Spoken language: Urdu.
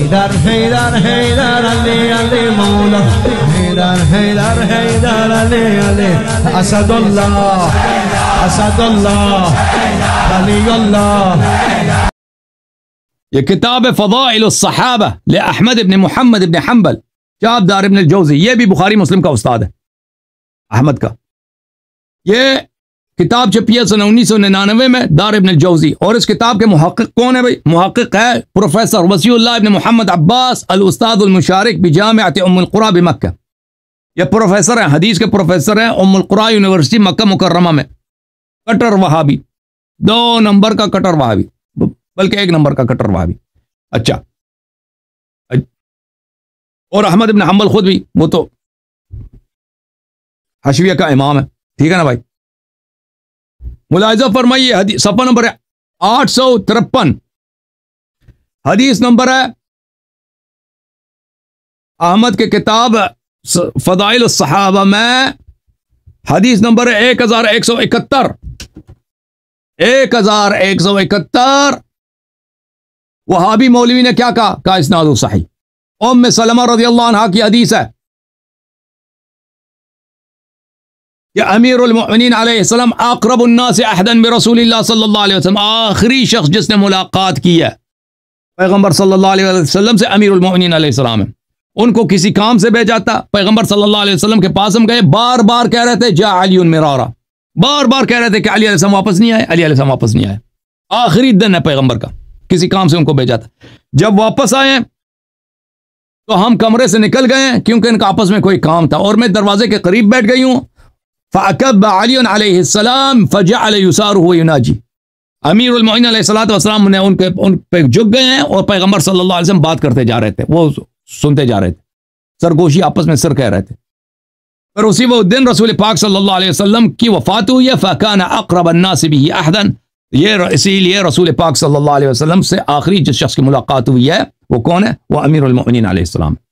حیدر حیدر حیدر علی علی مولا حیدر حیدر حیدر علی علی اسد اللہ اسد اللہ ولی اللہ. یہ کتاب فضائل الصحابہ لأحمد ابن محمد ابن حنبل چاپ دار ابن الجوزی، یہ بھی بخاری مسلم کا استاد ہے احمد کا. یہ کتاب چھپی ہے سن 1999 میں دار ابن الجوزی. اور اس کتاب کے محقق کون ہے بھائی؟ محقق ہے پروفیسر وسیع اللہ ابن محمد عباس الاستاذ المشارک بجامعۃ ام القری بمکہ. یہ پروفیسر ہیں، حدیث کے پروفیسر ہیں ام القری یونیورسٹی مکہ مکرمہ میں. کٹر وہابی، 2 نمبر کا کٹر وہابی، بلکہ 1 نمبر کا کٹر وہابی. اچھا، اور احمد ابن حنبل خود بھی وہ تو حشویہ کا امام ہے. ٹھیک ہے نا بھائی؟ ملاحظہ فرمائیے، حدیث صفحہ نمبر 853، حدیث نمبر ہے احمد کے کتاب فضائل الصحابہ میں حدیث نمبر 1171 1171. وہابی مولوی نے کیا کہا اسناد صحیح. ام سلمہ رضی اللہ عنہ کی حدیث ہے کہ امیر المؤمنین علیہ السلام اقرب الناس عہدا برسول اللہ صلی اللہ علیہ وسلم، آخری شخص جس نے ملاقات کی ہے پیغمبر صلی اللہ علیہ وسلم سے امیر المؤمنین علیہ السلام ہے. ان کو کسی کام سے بھیجا تھا، پیغمبر صلی اللہ علیہ وسلم کے پاس ہم گئے، بار بار کہہ رہے تھے جا علی مرارا، بار بار کہہ رہے تھے کہ علی علیہ السلام واپس نہیں آئے، علی علیہ السلام واپس نہیں آئے. آخری دن ہے پیغمبر کا، کسی کام سے ان کو بھیجا تھا. جب واپس آئے تو ہم کمرے سے نکل گئے ہیں کیونکہ ان کا آپس میں کوئی کام تھا، اور میں دروازے کے قریب بیٹھ گئی ہوں. فَأَكَبَّ عَلِيٌ عَلَيْهِ السَّلَامِ فَجَعَلَ يُسَارُهُ وَيُنَاجِي. امیر المؤمنین علیہ السلام نے ان پہ جھک گئے ہیں اور پیغمبر صلی اللہ علیہ وسلم بات کرتے جا رہے تھے، وہ سنتے جا رہے تھے، سرگوشی آپس میں سر کہہ رہے تھے. پر اسی وہ دن رسول پاک صلی اللہ علیہ وسلم کی وفات ہوئی ہے. فَكَانَ أَقْرَبَ النَّاسِ بِهِ عَهْدًا. یہ اسی لیے رسول پاک صلی اللہ علیہ وسلم سے آخری جس شخص کی ملاقات ہوئی ہے وہ کون ہے؟ وہ امیر المؤمنین علیہ السلام.